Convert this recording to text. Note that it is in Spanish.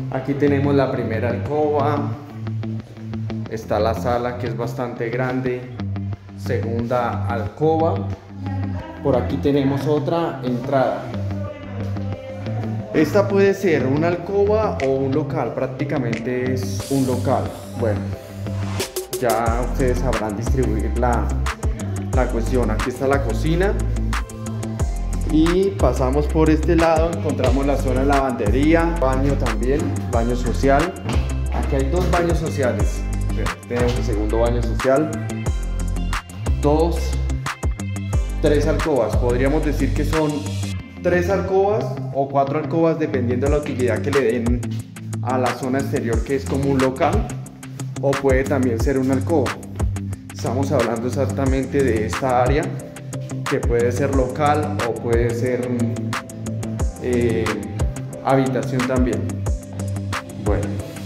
Aquí tenemos la primera alcoba, está la sala que es bastante grande, segunda alcoba, por aquí tenemos otra entrada. Esta puede ser una alcoba o un local, prácticamente es un local. Bueno, ya ustedes sabrán distribuir la cuestión. Aquí está la cocina y pasamos por este lado, encontramos la zona de lavandería, baño también, baño social. Aquí hay dos baños sociales. Tenemos el segundo baño social, tres alcobas. Podríamos decir que son 3 alcobas o 4 alcobas dependiendo de la utilidad que le den a la zona exterior, que es como un local, o puede también ser una alcoba. Estamos hablando exactamente de esta área, que puede ser local o puede ser habitación también. Bueno.